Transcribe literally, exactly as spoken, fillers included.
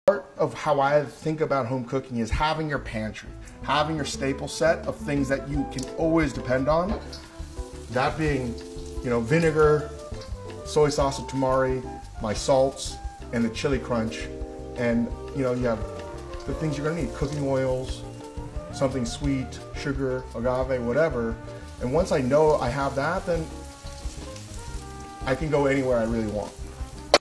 Part of how I think about home cooking is having your pantry, having your staple set of things that you can always depend on. That being, you know, vinegar, soy sauce of tamari, my salts, and the chili crunch. And, you know, you have the things you're gonna need, cooking oils, something sweet, sugar, agave, whatever. And once I know I have that, then I can go anywhere I really want.